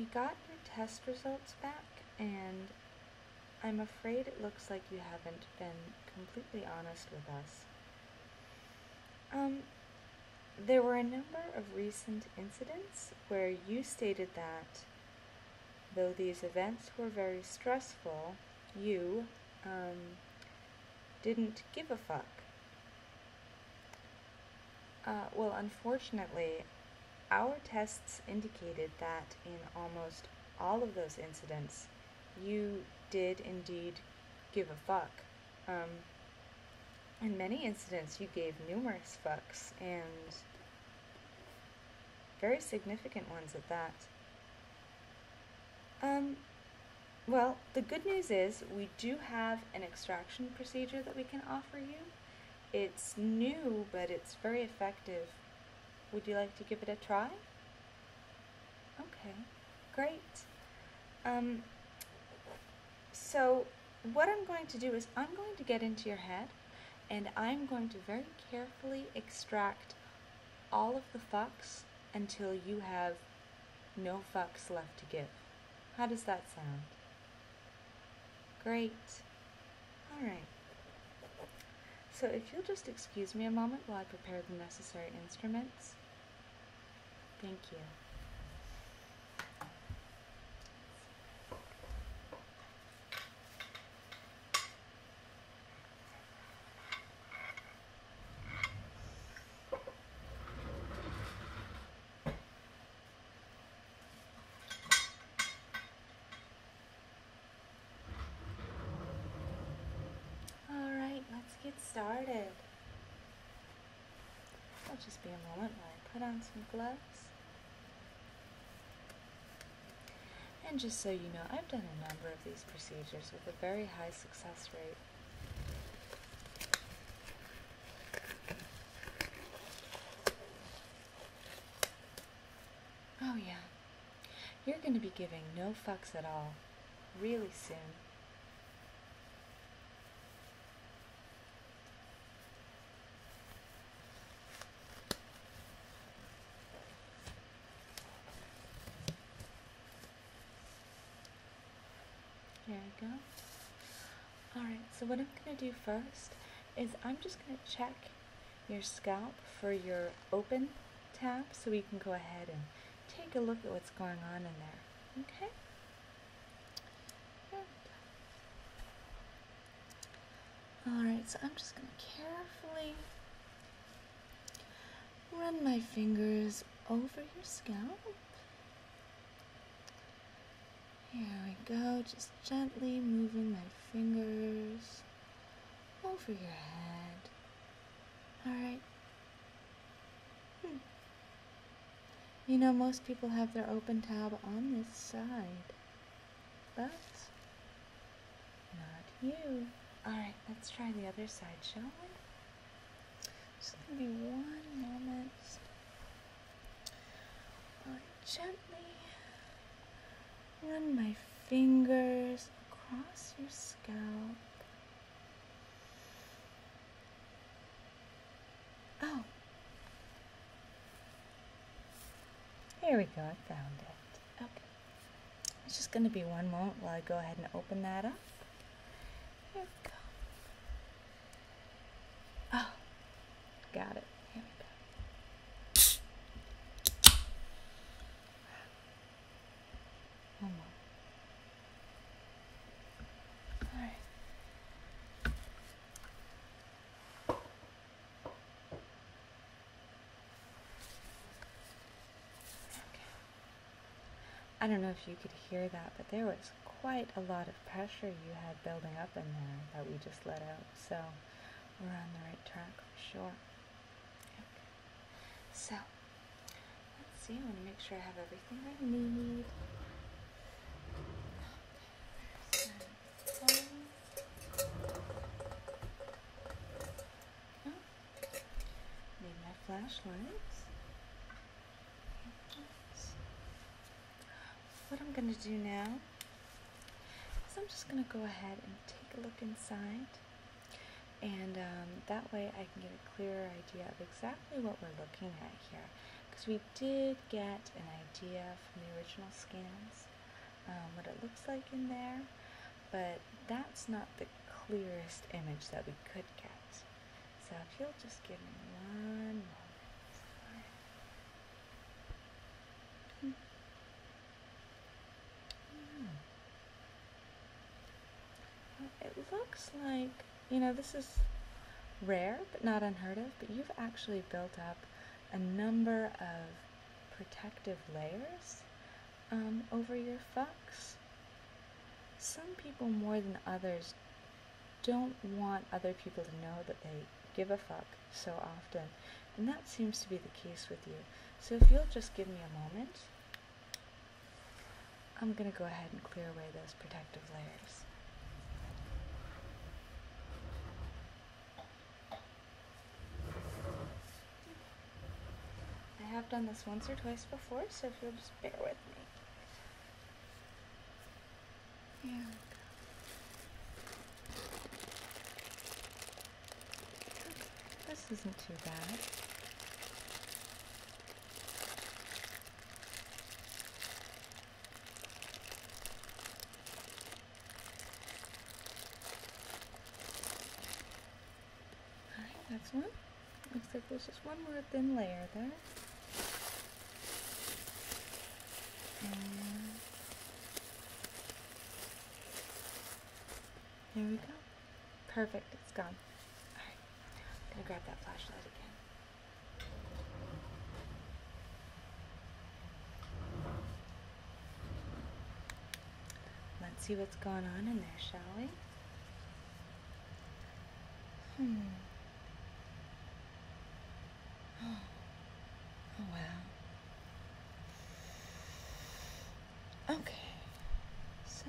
we got your test results back, and I'm afraid it looks like you haven't been completely honest with us. There were a number of recent incidents where you stated that, though these events were very stressful, you, didn't give a fuck. Well, unfortunately, our tests indicated that in almost all of those incidents, you did indeed give a fuck. In many incidents, you gave numerous fucks, and very significant ones at that. Well, the good news is we do have an extraction procedure that we can offer you. It's new, but it's very effective. Would you like to give it a try? Okay, great. So what I'm going to do is I'm going to get into your head, and I'm going to very carefully extract all of the fucks until you have no fucks left to give. How does that sound? Great. Alright. So if you'll just excuse me a moment while I prepare the necessary instruments. Thank you. Let's get started. It'll just be a moment while I put on some gloves. And just so you know, I've done a number of these procedures with a very high success rate. Oh yeah, you're going to be giving no fucks at all, really soon. There you go. Alright, so what I'm going to do first is I'm just going to check your scalp for your open tab so we can go ahead and take a look at what's going on in there. Okay? Alright, so I'm just going to carefully run my fingers over your scalp. Here we go, just gently moving my fingers over your head. Alright. You know, most people have their open tab on this side, but not you. Alright, let's try the other side, shall we? Just gonna be one moment. Alright, gently run my fingers across your scalp. Oh. Here we go, I found it. Okay. It's just going to be one moment while I go ahead and open that up. Here we go. Oh, got it. Here we go. One more. All right. I don't know if you could hear that, but there was quite a lot of pressure you had building up in there that we just let out, so we're on the right track for sure. Okay. So, let's see, I want to make sure I have everything I need. Need my flashlights. What I'm going to do now is I'm just going to go ahead and take a look inside, and that way I can get a clearer idea of exactly what we're looking at here. because we did get an idea from the original scans what it looks like in there, but that's not the clearest image that we could get. So if you'll just give me one moment. It looks like, this is rare but not unheard of, but you've actually built up a number of protective layers over your fucks. Some people more than others don't want other people to know that they give a fuck so often, and that seems to be the case with you. So if you'll just give me a moment, I'm going to go ahead and clear away those protective layers. I have done this once or twice before, so if you'll just bear with me. Yeah. This isn't too bad. Alright, that's one. Looks like there's just one more thin layer there. And there we go. Perfect, it's gone. Alright, I'm gonna grab that flashlight again. Let's see what's going on in there, shall we? Oh, wow. Okay. So,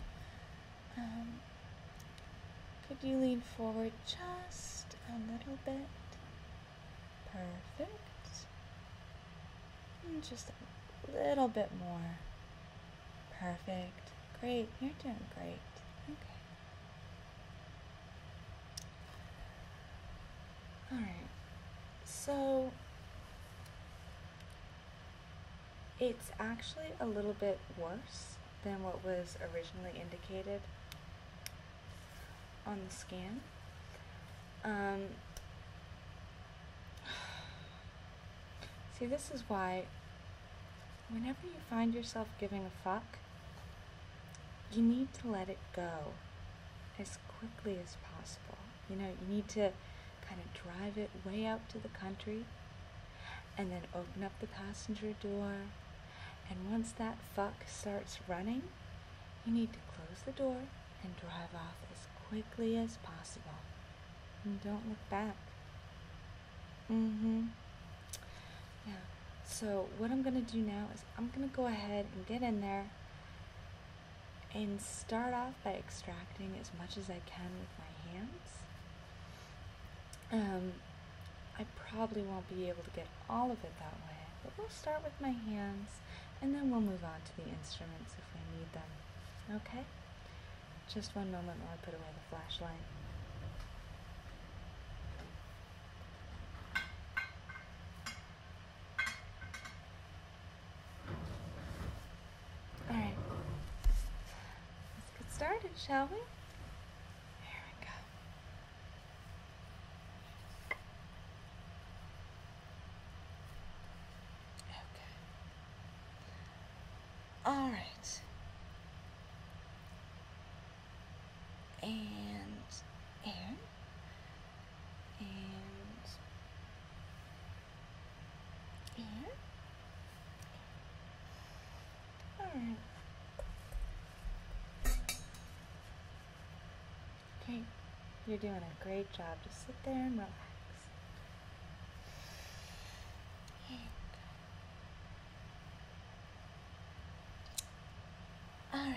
could you lean forward just a little bit? Perfect. And just a little bit more. Perfect. Great. You're doing great. Okay. Alright. So, it's actually a little bit worse than what was originally indicated on the scan. See, this is why whenever you find yourself giving a fuck, you need to let it go as quickly as possible. You need to kind of drive it way out to the country and then open up the passenger door. And once that fuck starts running, you need to close the door and drive off as quickly as possible. And don't look back. Yeah. So what I'm going to do now is I'm going to go ahead and get in there and start off by extracting as much as I can with my hands. I probably won't be able to get all of it that way, but we'll start with my hands and then we'll move on to the instruments if we need them. Okay? Just one moment while I put away the flashlight. Alright. Let's get started, shall we? Here we go. Okay. Alright. And air. And air. Alright. Okay, you're doing a great job. Just sit there and relax. Alright.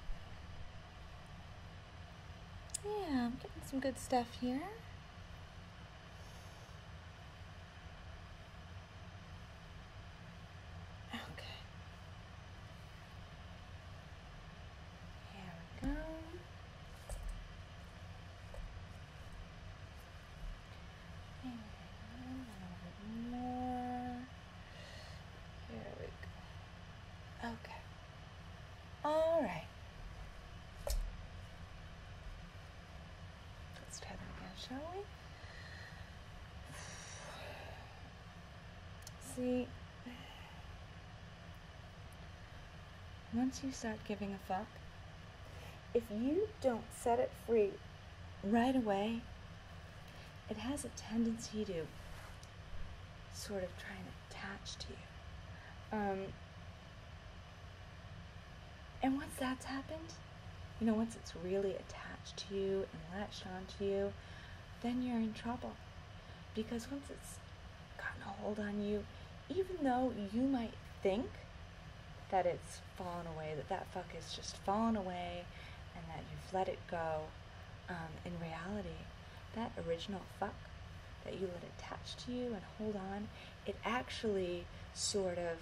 Yeah, I'm getting some good stuff here. Okay. Here we go. And a little bit more. shall we? See, once you start giving a fuck, if you don't set it free right away, it has a tendency to sort of try and attach to you. And once that's happened, once it's really attached to you and latched onto you, then you're in trouble. Because once it's gotten a hold on you, even though you might think that it's fallen away, that fuck is just fallen away, and that you've let it go, in reality, that original fuck that you let attach to you and hold on, it actually sort of,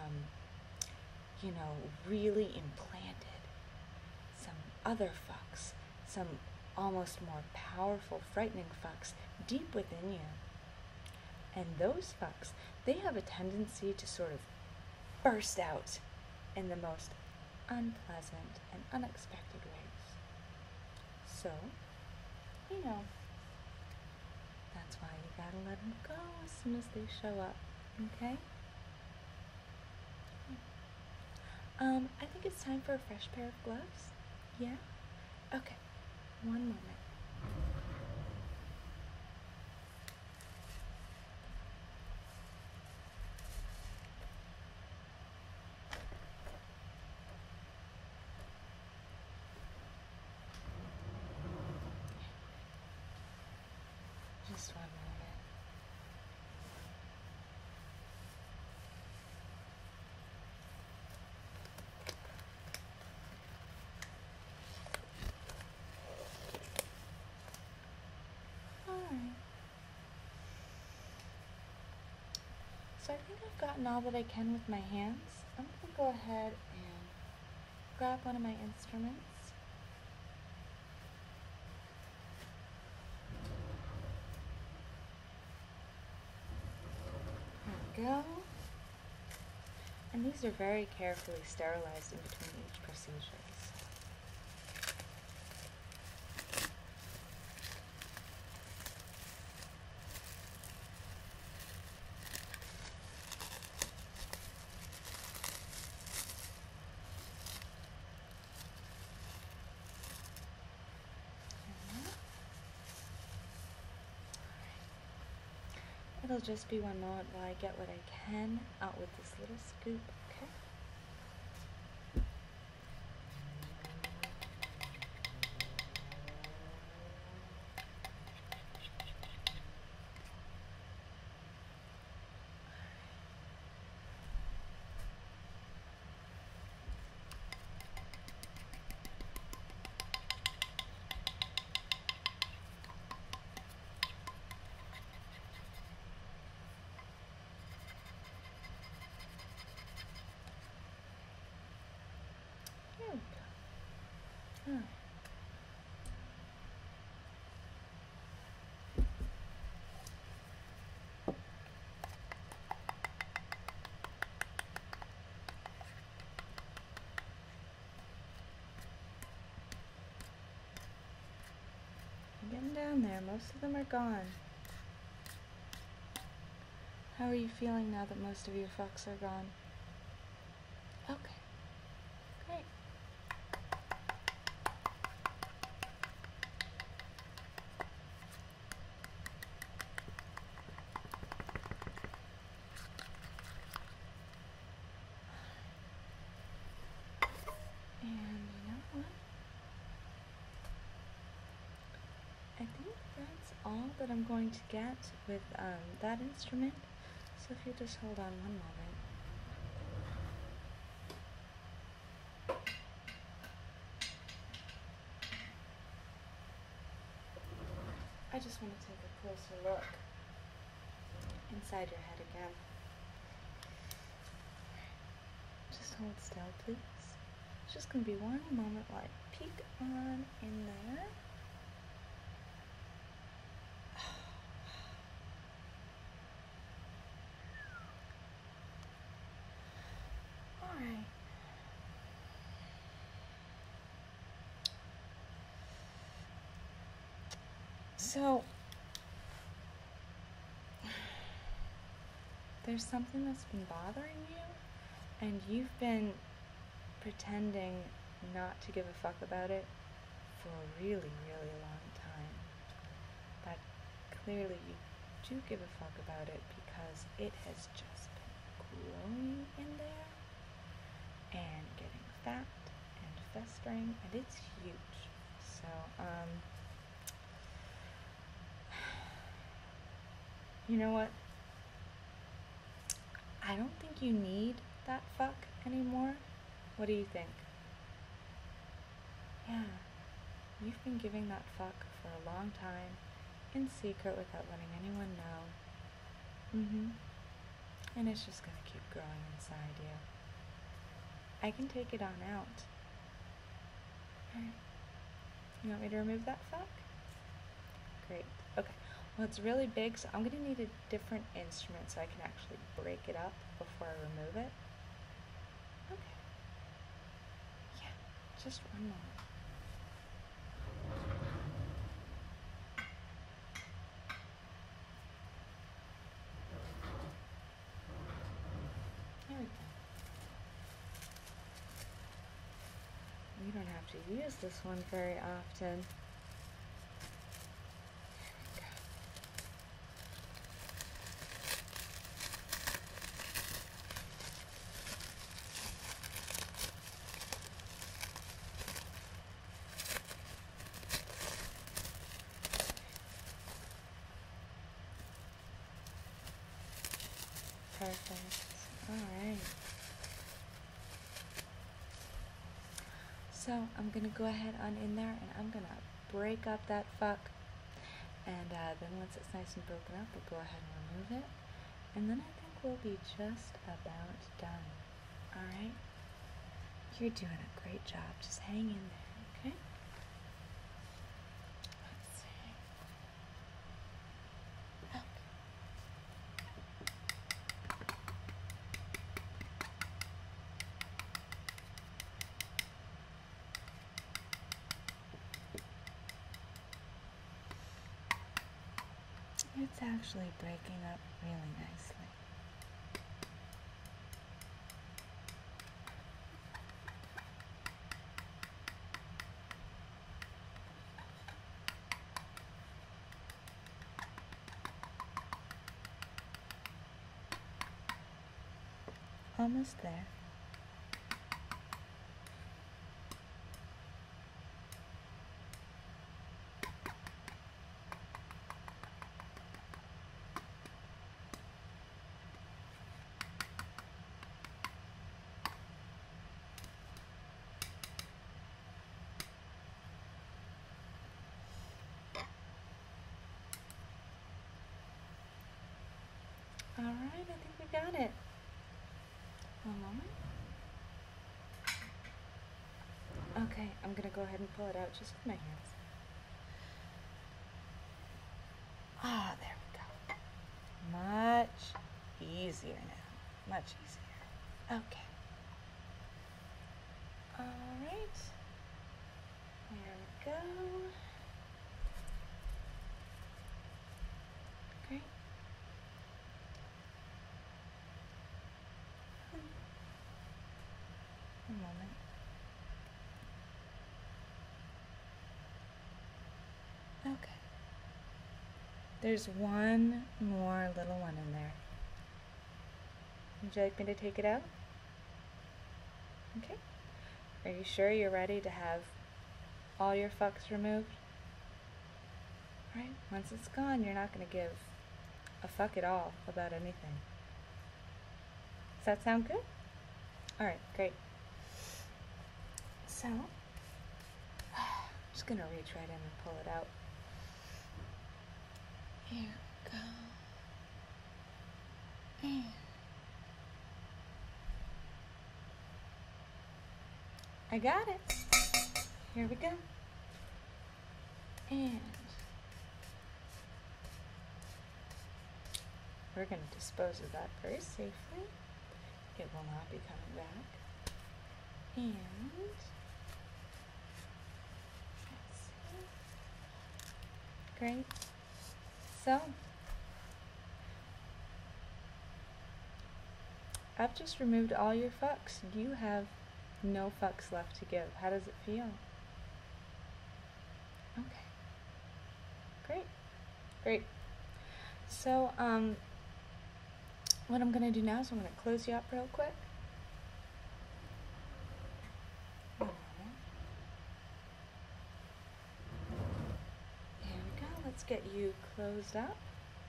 really implanted some other fucks, some almost more powerful, frightening fucks deep within you. And those fucks, they have a tendency to sort of burst out in the most unpleasant and unexpected ways. So, that's why you gotta let them go as soon as they show up, okay? I think it's time for a fresh pair of gloves. Yeah? Okay, one moment. Just one moment. So I think I've gotten all that I can with my hands. I'm going to go ahead and grab one of my instruments. There we go. And these are very carefully sterilized in between each procedure. It'll just be one moment while I get what I can out with this little scoop, okay? I'm getting down there. Most of them are gone. How are you feeling now that most of your fucks are gone? Okay. Great. And you know what? I think that's all that I'm going to get with that instrument. So if you just hold on one moment. I just want to take a closer look inside your head again. Just hold still, please. It's just going to be one moment while I peek on in there. Alright. So, there's something that's been bothering you, and you've been pretending not to give a fuck about it for a really, really long time. But clearly you do give a fuck about it because it has just been growing in there and getting fat and festering, and it's huge. So, you know what? I don't think you need that fuck anymore. What do you think? Yeah, you've been giving that fuck for a long time, in secret without letting anyone know. And it's just gonna keep growing inside you. I can take it on out. Alright. You want me to remove that fuck? Great. Okay. Well, it's really big, so I'm gonna need a different instrument so I can actually break it up before I remove it. Okay. Yeah, just one moment. There we go. We don't have to use this one very often. Perfect. Alright. So I'm going to go ahead on in there and I'm going to break up that fuck. And then once it's nice and broken up, we'll go ahead and remove it. And then I think we'll be just about done. Alright? You're doing a great job. Just hang in there, okay? Let's see. Okay. It's actually breaking up really nicely. Almost there. Alright, I think we got it. One moment. Okay, I'm gonna go ahead and pull it out just with my hands. Ah, there we go. Much easier now. Much easier. Okay. Alright. There we go. Great. One moment. Okay. There's one more little one in there. Would you like me to take it out? Okay. Are you sure you're ready to have all your fucks removed? Alright, once it's gone, you're not going to give a fuck at all about anything. Does that sound good? Alright, great. So, I'm just going to reach right in and pull it out. Here we go. And I got it. Here we go. And we're going to dispose of that very safely. It will not be coming back. And let's see. Great. So I've just removed all your fucks. You have no fucks left to give. How does it feel? Okay. Great. Great. So, what I'm going to do now is I'm going to close you up real quick. One moment. There we go. Let's get you closed up.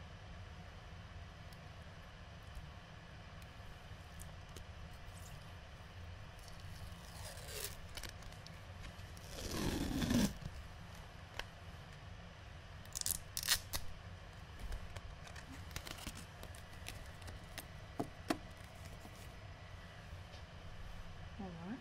One more.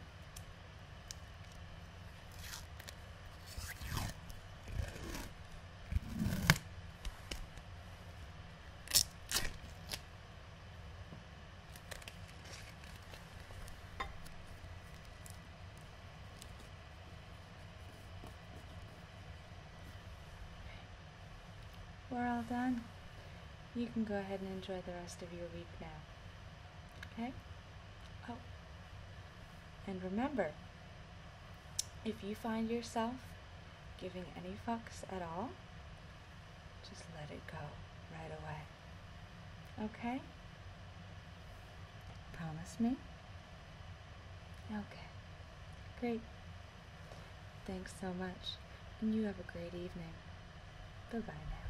We're all done. You can go ahead and enjoy the rest of your week now. Okay? Oh. And remember, if you find yourself giving any fucks at all, just let it go right away. Okay? Promise me? Okay. Great. Thanks so much. And you have a great evening. Bye-bye now.